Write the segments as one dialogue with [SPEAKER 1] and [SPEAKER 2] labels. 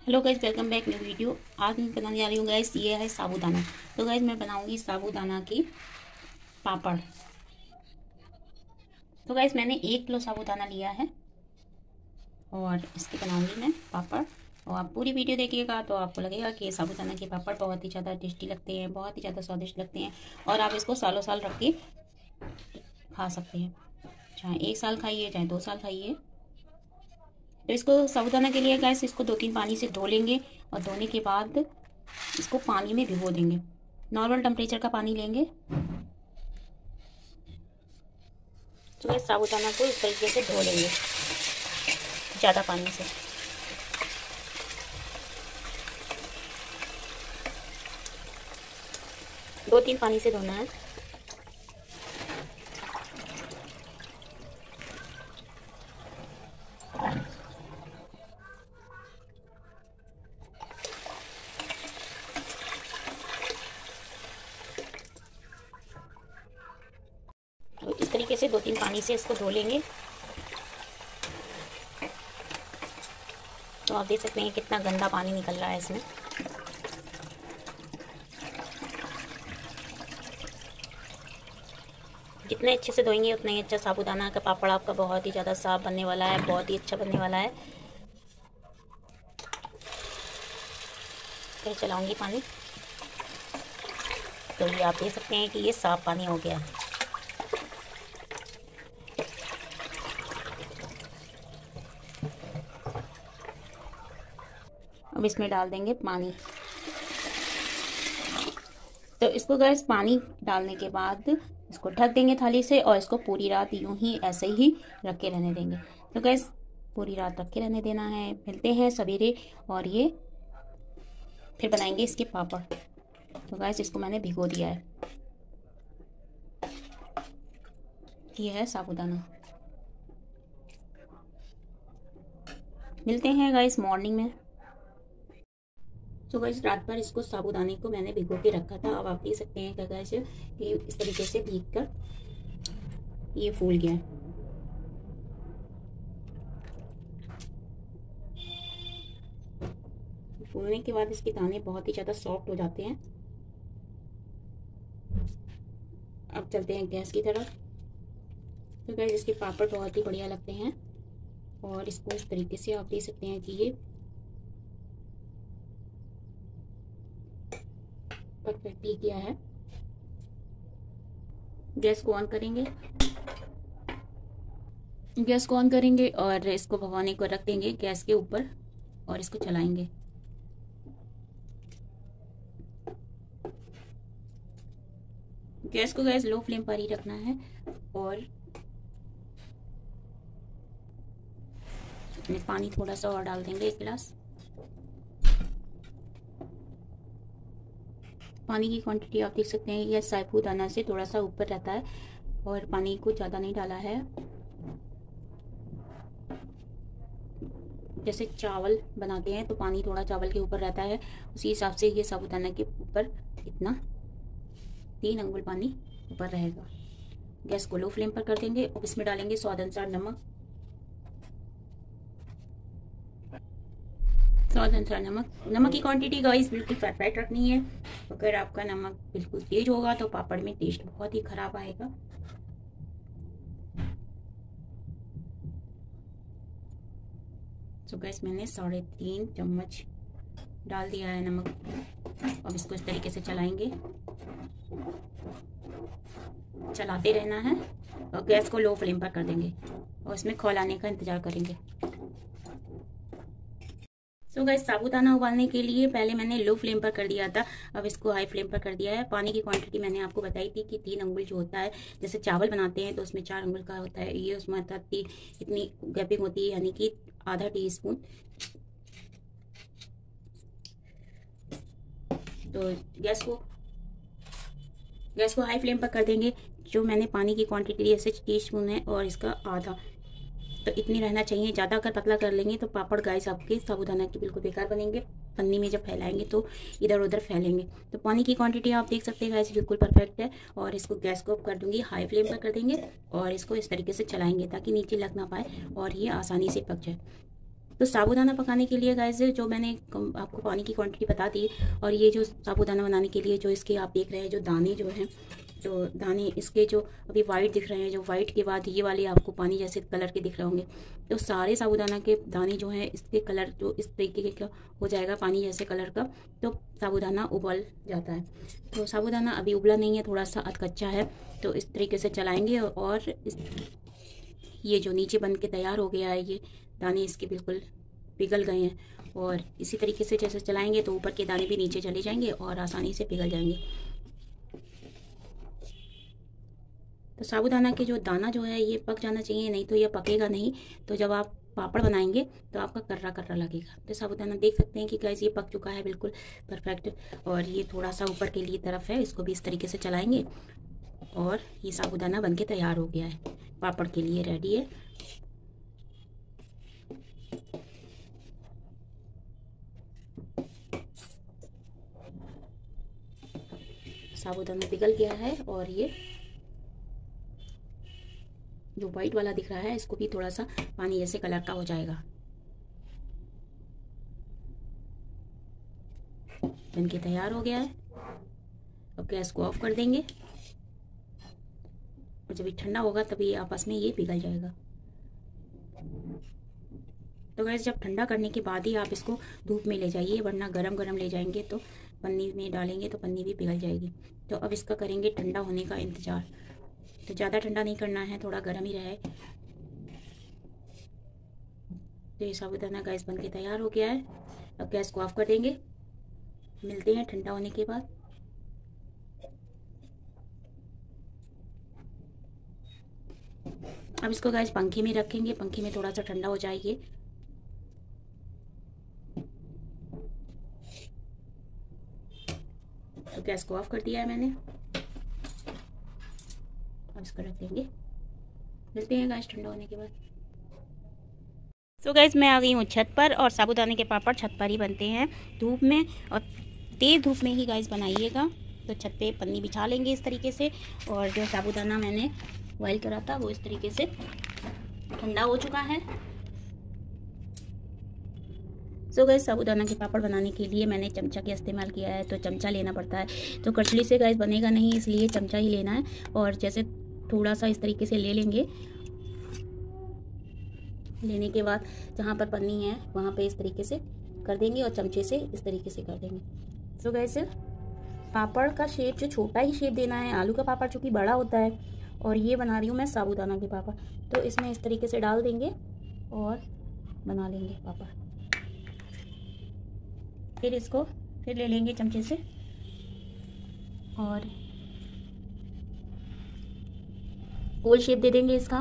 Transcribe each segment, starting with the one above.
[SPEAKER 1] Hello guys, welcome back new video. आज मैं बनाने जा रही हूँ गाइज, ये है साबूदाना। तो गाइज मैं बनाऊंगी साबूदाना की पापड़। तो गाइज मैंने 1 किलो साबूदाना लिया है और इसके बनाऊंगी मैं पापड़। और आप पूरी वीडियो देखिएगा तो आपको लगेगा कि साबूदाना के पापड़ बहुत ही ज़्यादा टेस्टी लगते हैं, बहुत ही ज़्यादा स्वादिष्ट लगते हैं और आप इसको सालों साल रख के खा सकते हैं। चाहे 1 साल खाइए, चाहे 2 साल खाइए। तो इसको साबूदाना के लिए गैस इसको 2-3 पानी से धो लेंगे और धोने के बाद इसको पानी में भिगो देंगे। नॉर्मल टेम्परेचर का पानी लेंगे। तो ये साबूदाना को इस तरीके से धो लेंगे ज़्यादा पानी से। दो 3 पानी से धोना है। तो इस तरीके से 2-3 पानी से इसको धो लेंगे। तो आप देख सकते हैं कितना गंदा पानी निकल रहा है इसमें। जितने अच्छे से धोएंगे उतना ही अच्छा साबूदाना का पापड़ आपका बहुत ही ज़्यादा साफ बनने वाला है, बहुत ही अच्छा बनने वाला है। फिर चलाऊंगी पानी। तो ये आप देख सकते हैं कि ये साफ पानी हो गया। अब इसमें डाल देंगे पानी। तो इसको गैस पानी डालने के बाद इसको ढक देंगे थाली से और इसको पूरी रात यूं ही ऐसे ही रख के रहने देंगे। तो गैस पूरी रात रख के रहने देना है। मिलते हैं सवेरे और ये फिर बनाएंगे इसके पापड़। तो गैस इसको मैंने भिगो दिया है। ये है साबूदाना। मिलते हैं गाइस मॉर्निंग में। तो गाइस रात भर इसको साबूदाने को मैंने भिगो के रखा था। अब आप देख सकते हैं क्या गाइस कि इस तरीके से भीग कर ये फूल गया है। फूलने के बाद इसके दाने बहुत ही ज़्यादा सॉफ्ट हो जाते हैं। अब चलते हैं गैस की तरफ। तो गाइस इसके पापड़ बहुत ही बढ़िया लगते हैं और इसको इस तरीके से आप देख सकते हैं कि ये परफेक्टली किया है। गैस को ऑन करेंगे। गैस को ऑन करेंगे और इसको भगोने को रख देंगे गैस के ऊपर और इसको चलाएंगे। गैस को गैस लो फ्लेम पर ही रखना है और इसमें पानी थोड़ा सा और डाल देंगे, 1 गिलास। पानी की क्वांटिटी आप देख सकते हैं यह साबूदाना से थोड़ा सा ऊपर रहता है और पानी को ज़्यादा नहीं डाला है। जैसे चावल बनाते हैं तो पानी थोड़ा चावल के ऊपर रहता है, उसी हिसाब से ये साबूदाना के ऊपर इतना 3 अंगुल पानी ऊपर रहेगा। गैस को लो फ्लेम पर कर देंगे और इसमें डालेंगे स्वाद अनुसार नमक। स्वाद अनुसार नमक की क्वांटिटी गाइस बिल्कुल परफेक्ट रखनी है। अगर आपका नमक बिल्कुल तेज होगा तो पापड़ में टेस्ट बहुत ही खराब आएगा। तो गैस मैंने 3.5 चम्मच डाल दिया है नमक। अब इसको इस तरीके से चलाएंगे, चलाते रहना है और गैस को लो फ्लेम पर कर देंगे और इसमें खौलाने का इंतजार करेंगे। तो गैस साबूदाना उबालने के लिए पहले मैंने लो फ्लेम पर कर दिया था, अब इसको हाई फ्लेम पर कर दिया है। पानी की क्वांटिटी मैंने आपको बताई थी कि 3 अंगुल जो होता है, जैसे चावल बनाते हैं तो उसमें 4 अंगुल का होता है, ये उसमें इतनी गैपिंग होती है, यानी कि आधा टीस्पून। तो गैस को हाई फ्लेम पर कर देंगे। जो मैंने पानी की क्वांटिटी ऐसे टीस्पून है और इसका आधा, तो इतनी रहना चाहिए। ज़्यादा अगर पतला कर लेंगे तो पापड़ गाइस आपके साबूदाना के बिल्कुल बेकार बनेंगे। पन्नी में जब फैलाएंगे तो इधर उधर फैलेंगे। तो पानी की क्वांटिटी आप देख सकते हैं गाइस बिल्कुल परफेक्ट है। और इसको गैस को कर दूंगी, हाई फ्लेम पर कर देंगे और इसको इस तरीके से चलाएंगे ताकि नीचे लग ना पाए और ये आसानी से पक जाए। तो साबूदाना पकाने के लिए गाइस जो मैंने आपको पानी की क्वांटिटी बता दी, और ये जो साबूदाना बनाने के लिए जो इसके आप देख रहे हैं जो दाने जो हैं, तो दाने इसके जो अभी वाइट दिख रहे हैं, जो वाइट के बाद ये वाले आपको पानी जैसे कलर के दिख रहे होंगे, तो सारे साबूदाना के दाने जो हैं इसके कलर जो इस तरीके का हो जाएगा पानी जैसे कलर का, तो साबूदाना उबल जाता है। तो साबूदाना अभी उबला नहीं है, थोड़ा सा अधकच्चा है, तो इस तरीके से चलाएंगे और ये जो नीचे बन के तैयार हो गया है, ये दाने इसके बिल्कुल पिघल गए हैं, और इसी तरीके से जैसे चलाएंगे तो ऊपर के दाने भी नीचे चले जाएंगे और आसानी से पिघल जाएंगे। तो साबूदाना के जो दाना जो है ये पक जाना चाहिए, नहीं तो ये पकेगा नहीं, तो जब आप पापड़ बनाएंगे तो आपका कर्रा कर्रा लगेगा। तो साबूदाना देख सकते हैं कि गैस ये पक चुका है बिल्कुल परफेक्ट, और ये थोड़ा सा ऊपर के लिए तरफ है, इसको भी इस तरीके से चलाएंगे और ये साबूदाना बनके तैयार हो गया है, पापड़ के लिए रेडी है। साबूदाना पिघल गया है और ये जो वाइट वाला दिख रहा है इसको भी थोड़ा सा पानी जैसे कलर का हो जाएगा। बनके तैयार हो गया है। अब गैस को ऑफ कर देंगे, और जब ये ठंडा होगा तभी आपस में ये पिघल जाएगा। तो गैस जब ठंडा करने के बाद ही आप इसको धूप में ले जाइए, वरना गरम गरम ले जाएंगे तो पन्नी में डालेंगे तो पन्नी भी पिघल जाएगी। तो अब इसका करेंगे ठंडा होने का इंतज़ार। तो ज़्यादा ठंडा नहीं करना है, थोड़ा गर्म ही रहे। तो ये साबूदाना गैस बन के तैयार हो गया है। अब गैस को ऑफ कर देंगे, मिलते हैं ठंडा होने के बाद। अब इसको गैस पंखे में रखेंगे, पंखे में थोड़ा सा ठंडा हो जाएगी। तो गैस को ऑफ कर दिया है मैंने, अब इसको रख देंगे, मिलते हैं गैस ठंडा होने के बाद। तो गैस मैं आ गई हूँ छत पर, और साबूदाने के पापड़ छत पर ही बनते हैं धूप में, और तेज़ धूप में ही गैस बनाइएगा। तो छत पे पन्नी बिछा लेंगे इस तरीके से, और जो साबूदाना मैंने बॉयल करा था वो इस तरीके से ठंडा हो चुका है। तो गैस साबूदाना के पापड़ बनाने के लिए मैंने चमचा का इस्तेमाल किया है, तो चमचा लेना पड़ता है। तो कटली से गैस बनेगा नहीं, इसलिए चमचा ही लेना है। और जैसे थोड़ा सा इस तरीके से ले लेंगे, लेने के बाद जहाँ पर पन्नी है वहाँ पे इस तरीके से कर देंगे, और चमचे से इस तरीके से कर देंगे। तो गैस पापड़ का शेप जो छोटा ही शेप देना है, आलू का पापड़ चूँकि बड़ा होता है, और ये बना रही हूँ मैं साबूदाना के पापड़। तो इसमें इस तरीके से डाल देंगे और बना लेंगे पापड़। फिर इसको फिर ले लेंगे चमचे से, और गोल शेप दे देंगे इसका।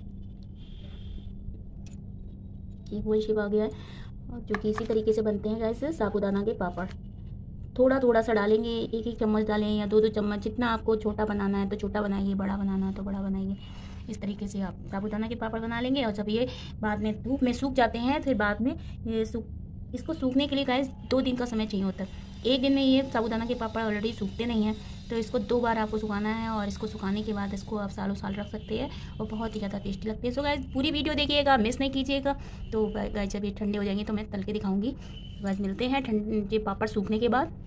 [SPEAKER 1] ये गोल शेप आ गया है, और जो कि इसी तरीके से बनते हैं गैस साबूदाना के पापड़। थोड़ा थोड़ा सा डालेंगे, एक एक चम्मच डालें या दो दो चम्मच, जितना आपको छोटा बनाना है तो छोटा बनाइए, बड़ा बनाना है तो बड़ा बनाइए। इस तरीके से आप साबूदाना के पापड़ बना लेंगे। और जब ये बाद में धूप में सूख जाते हैं, फिर बाद में ये इसको सूखने के लिए गाइस 2 दिन का समय चाहिए होता है। एक दिन में ये साबूदाना के पापड़ ऑलरेडी सूखते नहीं हैं, तो इसको 2 बार आपको सुखाना है, और इसको सुखाने के बाद इसको आप सालों साल रख सकते हैं, और बहुत ही ज़्यादा टेस्टी लगते हैं। सो गाइस पूरी वीडियो देखिएगा, मिस नहीं कीजिएगा। तो गाइस जब ये ठंडे हो जाएंगे तो मैं तल के दिखाऊंगी। गाइस मिलते हैं ठंडे पापड़ सूखने के बाद।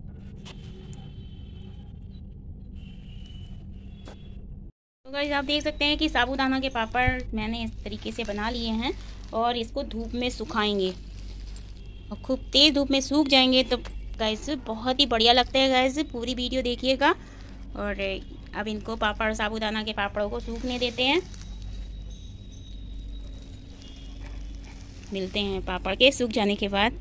[SPEAKER 1] तो गाइस आप देख सकते हैं कि साबूदाना के पापड़ मैंने इस तरीके से बना लिए हैं, और इसको धूप में सुखाएंगे, और खूब तेज़ धूप में सूख जाएंगे तो गाइस बहुत ही बढ़िया लगते हैं। गाइस पूरी वीडियो देखिएगा। और अब इनको पापड़ साबूदाना के पापड़ों को सूखने देते हैं, मिलते हैं पापड़ के सूख जाने के बाद।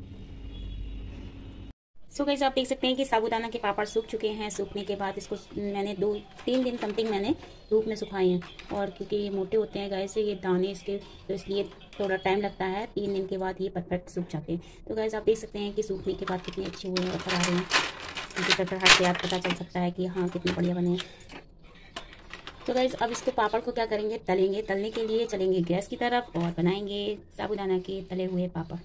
[SPEAKER 1] सो गाइस आप देख सकते हैं कि साबूदाना के पापड़ सूख चुके हैं। सूखने के बाद इसको मैंने 2-3 दिन समथिंग मैंने धूप में सुखाए हैं, और क्योंकि ये मोटे होते हैं गाइस ये दाने इसके, तो इसलिए थोड़ा टाइम लगता है। 3 दिन के बाद ये परफेक्ट सूख जाते हैं। तो गाइस आप देख सकते हैं कि सूखने के बाद कितने अच्छे हुए हैं, ऊपर आ रहे हैं। इनकी कटराहट से आप पता चल सकता है कि हाँ कितने बढ़िया बने हैं। तो गाइस अब इसको पापड़ को क्या करेंगे, तलेंगे। तलने के लिए चलेंगे गैस की तरफ और बनाएंगे साबूदाना के तले हुए पापड़।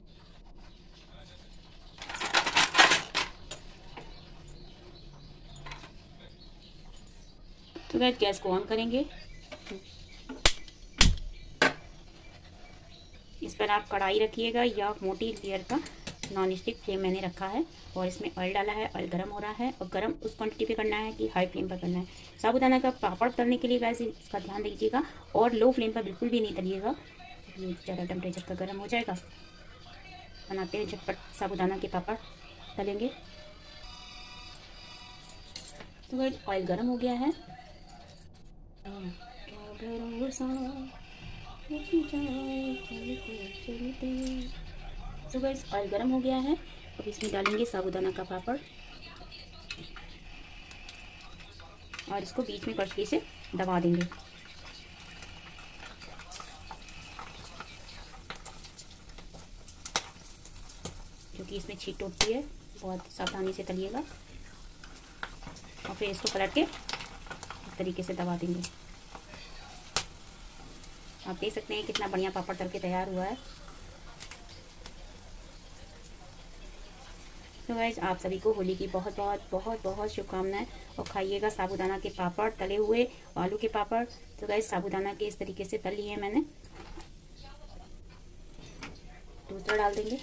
[SPEAKER 1] तो गाइस गैस को ऑन करेंगे, इस पर आप कढ़ाई रखिएगा या मोटी लेयर का नॉन स्टिक फ्लेम मैंने रखा है और इसमें ऑयल डाला है। ऑयल गर्म हो रहा है और गर्म उस क्वांटिटी पे करना है कि हाई फ्लेम पर करना है। साबूदाना का पापड़ तलने के लिए गाइस इसका ध्यान दीजिएगा और लो फ्लेम पर बिल्कुल भी नहीं तलिएगा, ये ज़्यादा टेम्परेचर पर गर्म हो जाएगा। बनाते हैं झटपट साबूदाना के पापड़ तलेंगे। तो गाइस ऑयल गर्म हो गया है। तो गाइस ऑयल गर्म हो गया है। अब इसमें डालेंगे साबूदाना का पापड़ और इसको बीच में कड़छी से दबा देंगे। क्योंकि इसमें छींट उठती है, बहुत सावधानी से तलिएगा और फिर इसको पलट के इस तरीके से दबा देंगे। आप देख सकते हैं कितना बढ़िया पापड़ तल के तैयार हुआ है। तो गाइस आप सभी को होली की बहुत बहुत बहुत बहुत शुभकामनाएं और खाइएगा साबूदाना के पापड़ तले हुए, आलू के पापड़। तो गाइस साबूदाना के इस तरीके से तल लिए हैं मैंने। दूसरा डाल देंगे।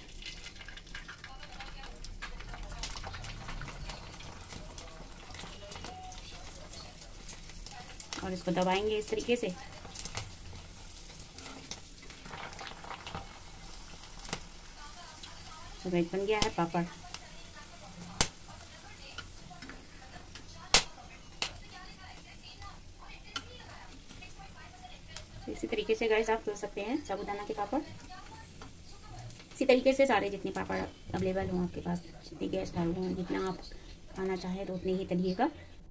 [SPEAKER 1] और इसको दबाएंगे इस तरीके से। तो गाइस बन गया है पापड़। तो इसी तरीके से गाइस आप तल सकते हैं साबूदाना के पापड़। इसी तरीके से सारे जितने पापड़ अवेलेबल हों आपके पास, जितने गेस्ट आए हों, जितना आप खाना चाहें तो उतने ही तलिएगा।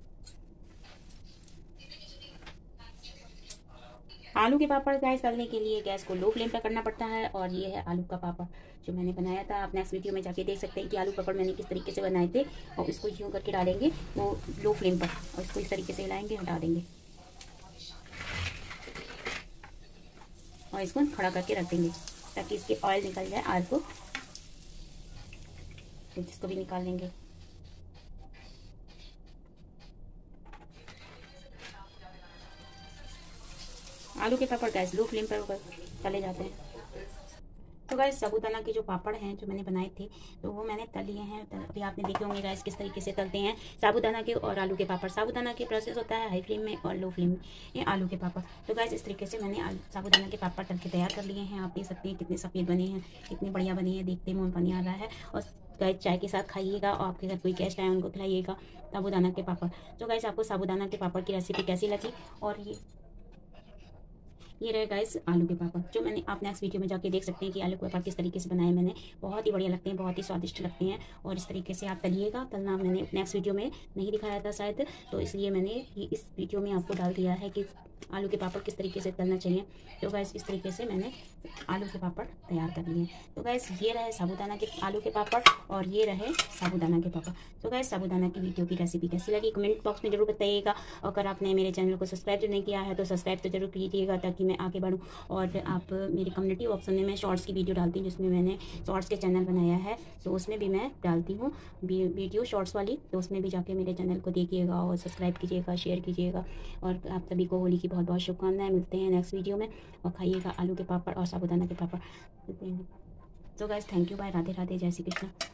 [SPEAKER 1] आलू के पापड़ गाइस तलने के लिए गैस को लो फ्लेम पर करना पड़ता है। और ये है आलू का पापड़ जो मैंने बनाया था। आप नेक्स्ट वीडियो में जाके देख सकते हैं कि आलू पापड़ मैंने किस तरीके से बनाए थे। और इसको यूँ करके डालेंगे वो लो फ्लेम पर और इसको इस तरीके से हिलाएंगे, हटा देंगे और इसको खड़ा करके रख देंगे ताकि इसके ऑयल निकल जाए आलू को। तो इसको भी निकाल लेंगे। आलू के पापड़ गैस लो फ्लेम पर तले जाते हैं। तो गाइस साबूदाना के जो पापड़ हैं जो मैंने बनाए थे तो वो मैंने तल लिए हैं। अभी आपने देखे होंगे गाइस किस तरीके से तलते हैं साबूदाना के और आलू के पापड़। साबूदाना के प्रोसेस होता है हाई फ्लेम में और लो फ्लेम में आलू के पापड़। तो गाइस इस तरीके से मैंने साबूदाना के पापड़ तल के तैयार कर लिए हैं। आप देख सकते हैं कितने सफ़ेद बने हैं, कितने बढ़िया बने हैं, देखते मुँह में पानी आ रहा है। और गाइस चाय के साथ खाइएगा और आपके घर कोई गेस्ट आए उनको खिलाइएगा साबूदाना के पापड़। तो गाइस आपको साबूदाना के पापड़ की रेसिपी कैसी लगी। और ये रहे गाइस आलू के पापड़ जो मैंने आप नेक्स्ट वीडियो में जाके देख सकते हैं कि आलू के पापड़ किस तरीके से बनाए मैंने। बहुत ही बढ़िया लगते हैं, बहुत ही स्वादिष्ट लगते हैं। और इस तरीके से आप तलिएगा। तलना मैंने नेक्स्ट वीडियो में नहीं दिखाया था शायद, तो इसलिए मैंने इस वीडियो में आपको डाल दिया है कि आलू के पापड़ किस तरीके से तलना चाहिए। तो गाइस इस तरीके से मैंने आलू के पापड़ तैयार कर लिए। तो गाइस ये रहे साबूदाना के आलू के पापड़ और ये रहे साबूदाना के पापड़। तो गाइस साबूदाना की वीडियो की रेसिपी कैसी लगी कमेंट बॉक्स में जरूर बताइएगा। और अगर आपने मेरे चैनल को सब्सक्राइब जो नहीं किया है तो सब्सक्राइब तो जरूर कीजिएगा ताकि मैं आगे बढ़ूँ। और आप मेरी कम्युनिटी ऑप्शन में मैं शॉर्ट्स की वीडियो डालती हूँ जिसमें मैंने शॉर्ट्स के चैनल बनाया है, तो उसमें भी मैं डालती हूँ वीडियो शॉर्ट्स वाली। तो उसमें भी जाके मेरे चैनल को देखिएगा और सब्सक्राइब कीजिएगा, शेयर कीजिएगा। और आप सभी को होली की बहुत बहुत शुभकामनाएं। मिलते हैं नेक्स्ट वीडियो में और खाइएगा आलू के पापड़ और साबूदाना के पापड़। तो guys thank you, bye, Radhe Radhe, जय श्री कृष्ण।